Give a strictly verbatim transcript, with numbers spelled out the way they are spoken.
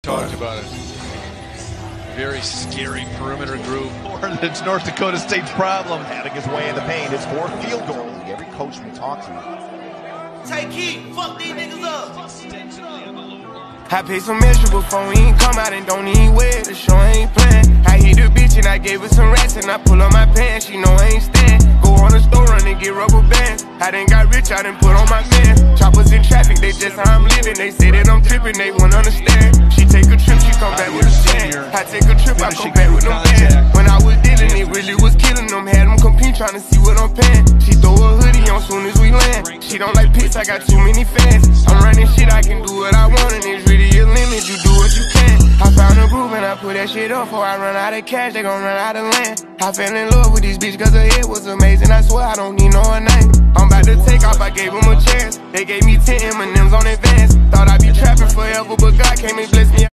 Talked about it. Very scary perimeter group. It's North Dakota State's problem. Having his way in the paint. His fourth field goal. Every coach we talk to. Take heat. Fuck these niggas up. I paid some extra before we ain't come out and don't even wear the show ain't playing. I hit the bitch and I gave her some rats and I pull up my pants. She know I ain't stand. Go on the store run and get rubber bands. I done got rich, I done put on my man. Choppers in traffic, they just how I'm living. They say that I'm tripping, they won't understand. She take a trip, she come back with a stand. I take a trip, I come back with them bands. When I was dealing, it really was killing them. Had them compete trying to see what I'm paying. She throw a hoodie on soon as we land. She don't like piss, I got too many fans. I'm running shit, I can do what I want and it's really a limit. You do what you can. I found a groove and I put that shit up. Before I run out of cash, they gon' run out of land. I fell in love with this bitch cause her head was amazing. I swear I don't need no one name. I'm about to take off, I gave them a chance. They gave me ten M and M's on advance. Thought I'd be trapping forever, but God came and blessed me.